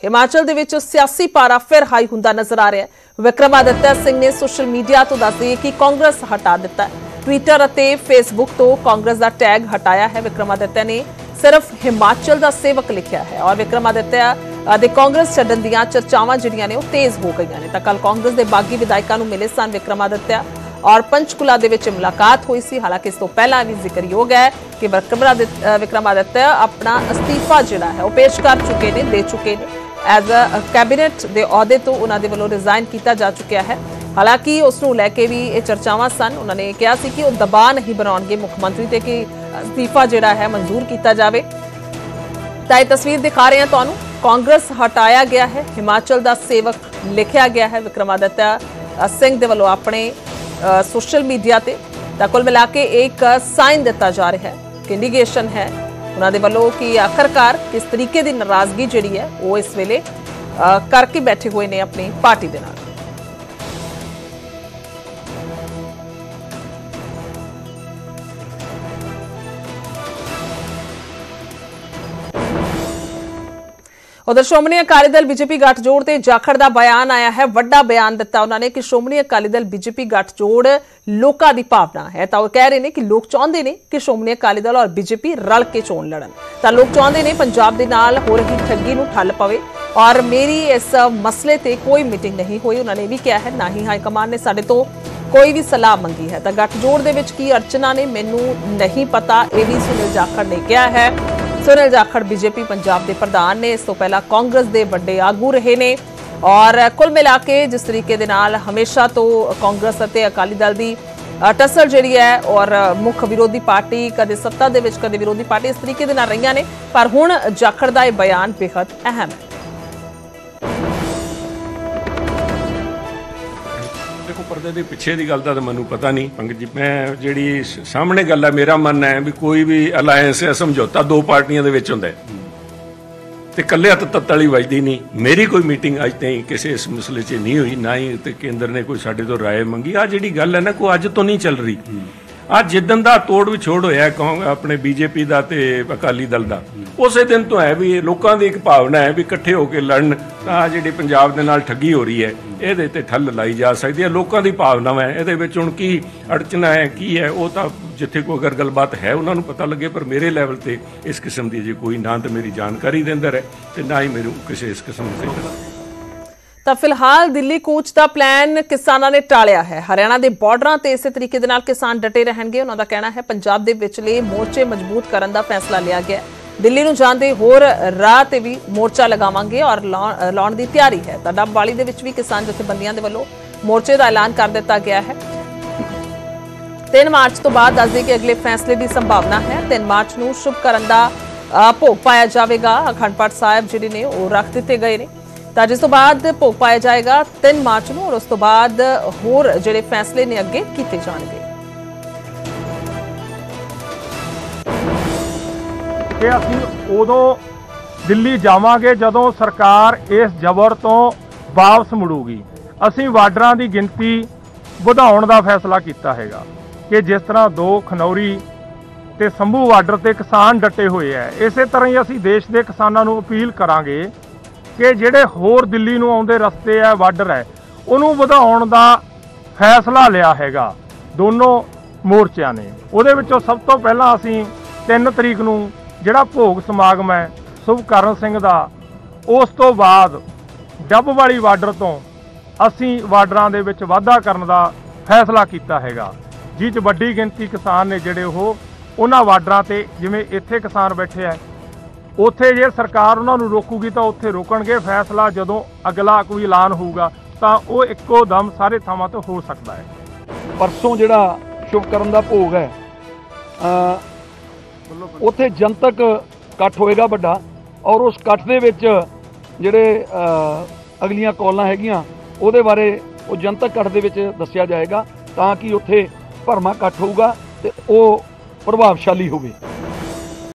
हिमाचल दे विच सियासी पारा फिर हाई हुंदा नजर आ रहा है। विक्रमादित्य सिंह ने सोशल मीडिया तो दस दिए कि कांग्रेस हटा दिता है। ट्विटर और फेसबुक तो कांग्रेस का टैग हटाया है। विक्रमादित्य ने सिर्फ हिमाचल का सेवक लिखा है और विक्रमादित्य दे कांग्रेस छड्डण दीआं चर्चावां जिहड़ियां ने तेज हो गईआं ने। तां कल कांग्रेस के बागी विधायकों नूं मिले सन विक्रमादित्य और पंचकुला दे विच मुलाकात हुई सी। हालांकि इस तो पहला भी जिक्रयोग है कि विक्रमादित्य अपना अस्तीफा जिहड़ा है वह पेश कर चुके ने, दे चुके ने। एज अ कैबिनेट के अहुदे तो उन्होंने वालों रिजाइन किया जा चुका है। हालांकि उसनूं लैके भी ये चर्चावां सन। उन्होंने कहा सी कि वह दबाव नहीं बनाउणगे मुख्यमंत्री ते कि अस्तीफा जिहड़ा है मंजूर किया जाए। तां ये तस्वीर दिखा रहे हैं तुहानूं, कांग्रेस हटाया गया है, हिमाचल का सेवक लिखा गया है विक्रमादित्य सिंह दे वालों अपने सोशल मीडिया ते। तां कुल मिला के एक साइन दिता जा रहा है कि इंडिकेशन है उन्होंने वालों कि आखिरकार किस तरीके की नाराजगी जिहड़ी है वो इस वेले करके बैठे हुए ने अपनी पार्टी दे नाल। उधर श्रोमणी अकाली दल बीजेपी गठजोड़ से जाखड़ का बयान आया है। वड्डा बयान दिता उन्होंने कि श्रोमणी अकाली दल बीजेपी गठजोड़ लोगों की भावना है। तो कह रहे हैं कि लोग चाहते हैं कि श्रोमणी अकाली दल और बीजेपी रल के चोण लड़न। तो लोग चाहते हैं पंजाब के नाल हो रही ठगी नूं ठल पवे और मेरी इस मसले ते कोई मीटिंग नहीं हुई। उन्होंने भी कहा है ना ही हाईकमान ने साडे तो कोई भी सलाह मंगी है। तो गठजोड़ दे विच की अड़चना ने मैनू नहीं पता, यह भी सुनील जाखड़ ने कहा है। सुनील जाखड़ बीजेपी पंजाब के प्रधान ने, इस तो पहला कांग्रेस के बड़े आगू रहे ने और कुल मिला के जिस तरीके दे नाल हमेशा तो कांग्रेस और अकाली दल की टसल जिहड़ी है और मुख विरोधी पार्टी कदे सत्ता दे विच कदे विरोधी पार्टी इस तरीके दे नाल रहीआं ने, पर हुण जाखड़ दा यह बयान बेहद अहम है। देखो परदे के पिछे की गल का मैं पता नहीं पंकज जी, मैं जी सामने गल है मेरा मन है भी कोई भी अलायंस है समझौता दो पार्टियां दे विच हुंदा है ते कल्ले हत्थ तत्ताली वजदी नहीं। मेरी कोई मीटिंग अज ताईं किसी इस मसले च नहीं हुई, ना ही ते केंद्र ने कोई साडे तो राय मंगी। आ जिहड़ी गल है ना कोई अज तो नहीं चल रही। आज जिदन का तोड़ विछोड़ होया अपने बीजेपी का ते अकाली दल का उस दिन तो है भी लोगों की एक भावना है भी इकट्ठे होकर लड़न तां जिहड़ी पंजाब दे नाल ठगी हो रही है ये ते ठल लाई जा सकती है। लोगों की भावना है ये हुण की अड़चना है की है वो तो जिथे कोई अगर गलबात है उन्होंने पता लगे, पर मेरे लैवल पर इस किस्म की जी कोई ना तो मेरी जानकारी दे अंदर है तो ना ही मेरे किसी इस किस्म से। तो फिलहाल दिल्ली कूच का प्लान किसानों ने टालिया है। हरियाणा के बॉर्डर से इस तरीके दे नाल किसान डटे रहणगे। उन्होंने कहना है पंजाब के विचले मोर्चे मजबूत करने का फैसला लिया गया। दिल्ली नूं जांदे होर राह ते भी मोर्चा लगावांगे और लाउण की तैयारी है। तो डबवाली दे विच भी किसान जथेबंदियां दे वल्लों मोर्चे का ऐलान कर दिता गया है। 3 मार्च तो बाद दस दें कि अगले फैसले की संभावना है। 3 मार्च नूं शुभ करन दा भोग पाया जाएगा। अखंड पाठ साहिब जिहड़े ने वो रख दिते गए ने तो जिस तो बाद भोग पाया जाएगा 3 मार्च नूं और उस तो बाद होर जिहड़े फैसले ने अगे कीते जाणगे। कि असीं उदों दिल्ली जावांगे जदों सरकार इस जबर तो वापस मुड़ूगी। असीं वार्डरां दी गिनती वधाउण दा फैसला कीता हैगा कि जिस तरह 2 खनौरी ते संभू वार्डर ते किसान डटे हुए है, इसे तरह ही असीं देश के किसानां नूं अपील करांगे कि ਜਿਹੜੇ ਹੋਰ ਦਿੱਲੀ ਨੂੰ ਆਉਂਦੇ ਰਸਤੇ ਹੈ ਬਾਰਡਰ ਹੈ ਉਹਨੂੰ ਵਧਾਉਣ ਦਾ ਫੈਸਲਾ ਲਿਆ ਹੈਗਾ ਦੋਨੋਂ ਮੋਰਚਿਆਂ ਨੇ। ਉਹਦੇ ਵਿੱਚੋਂ ਸਭ ਤੋਂ ਪਹਿਲਾਂ ਅਸੀਂ 3 ਤਰੀਕ ਨੂੰ ਜਿਹੜਾ ਭੋਗ ਸਮਾਗਮ ਹੈ ਸੁਭਕਰਨ ਸਿੰਘ ਦਾ, ਉਸ ਤੋਂ ਬਾਅਦ ਡੱਬਵਾਲੀ ਬਾਰਡਰ ਤੋਂ ਅਸੀਂ ਬਾਰਡਰਾਂ ਦੇ ਵਿੱਚ ਵਾਧਾ ਕਰਨ ਦਾ ਫੈਸਲਾ ਕੀਤਾ ਹੈਗਾ ਜਿਹ 'ਚ ਵੱਡੀ ਗਿਣਤੀ ਕਿਸਾਨ ਨੇ ਜਿਹੜੇ ਉਹ ਉਹਨਾਂ ਬਾਰਡਰਾਂ ਤੇ ਜਿਵੇਂ ਇੱਥੇ ਕਿਸਾਨ ਬੈਠੇ ਹੈ ਉੱਥੇ ਜੇ ਸਰਕਾਰ ਉਹਨਾਂ ਨੂੰ ਰੋਕੂਗੀ ਤਾਂ ਉੱਥੇ ਰੋਕਣਗੇ। ਫੈਸਲਾ ਜਦੋਂ ਅਗਲਾ ਕੋਈ ਐਲਾਨ ਹੋਊਗਾ ਤਾਂ ਉਹ ਇੱਕੋ ਦਮ ਸਾਰੇ ਥਾਵਾਂ ਤੋਂ ਹੋ ਸਕਦਾ ਹੈ। ਪਰਸੋਂ ਜਿਹੜਾ ਸ਼ੁਭਕਰਨ ਦਾ ਭੋਗ ਹੈ ਉੱਥੇ ਜਨਤਕ ਇਕੱਠ ਹੋਏਗਾ ਵੱਡਾ ਔਰ ਉਸ ਇਕੱਠ ਦੇ ਵਿੱਚ ਜਿਹੜੇ ਅਗਲੀਆਂ ਕਾਲਾਂ ਹੈਗੀਆਂ ਉਹਦੇ ਬਾਰੇ ਉਹ ਜਨਤਕ ਇਕੱਠ ਦੇ ਵਿੱਚ ਦੱਸਿਆ ਜਾਏਗਾ ਤਾਂ ਕਿ ਉੱਥੇ ਭਰਵਾਂ ਇਕੱਠ ਹੋਊਗਾ ਤੇ ਉਹ ਪ੍ਰਭਾਵਸ਼ਾਲੀ ਹੋਵੇ।